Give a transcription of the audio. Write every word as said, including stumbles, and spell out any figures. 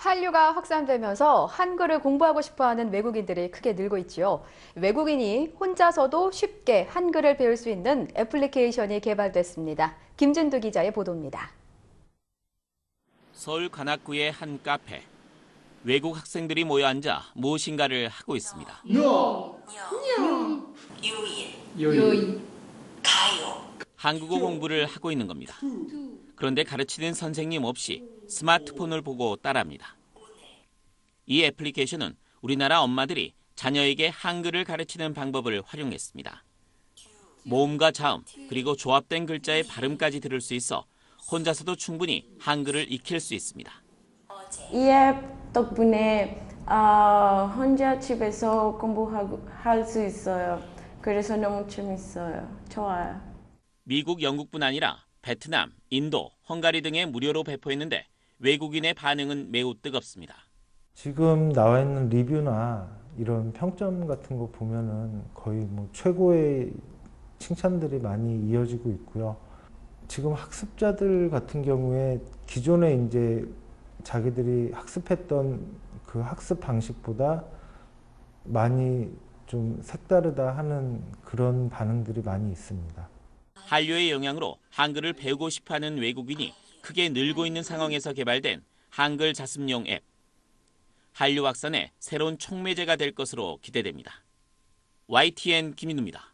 한류가 확산되면서 한글을 공부하고 싶어하는 외국인들이 크게 늘고 있지요. 외국인이 혼자서도 쉽게 한글을 배울 수 있는 애플리케이션이 개발됐습니다. 김진두 기자의 보도입니다. 서울 관악구의 한 카페. 외국 학생들이 모여 앉아 무엇인가를 하고 있습니다. 요이. 한국어 공부를 하고 있는 겁니다. 그런데 가르치는 선생님 없이 스마트폰을 보고 따라합니다. 이 애플리케이션은 우리나라 엄마들이 자녀에게 한글을 가르치는 방법을 활용했습니다. 모음과 자음, 그리고 조합된 글자의 발음까지 들을 수 있어 혼자서도 충분히 한글을 익힐 수 있습니다. 이 앱 덕분에 어, 혼자 집에서 공부할 수 있어요. 그래서 너무 재밌어요. 좋아요. 미국, 영국뿐 아니라 베트남, 인도, 헝가리 등에 무료로 배포했는데 외국인의 반응은 매우 뜨겁습니다. 지금 나와 있는 리뷰나 이런 평점 같은 거 보면은 거의 뭐 최고의 칭찬들이 많이 이어지고 있고요. 지금 학습자들 같은 경우에 기존에 이제 자기들이 학습했던 그 학습 방식보다 많이 좀 색다르다 하는 그런 반응들이 많이 있습니다. 한류의 영향으로 한글을 배우고 싶어하는 외국인이 크게 늘고 있는 상황에서 개발된 한글 자습용 앱. 한류 확산의 새로운 촉매제가 될 것으로 기대됩니다. 와이티엔 김인우입니다.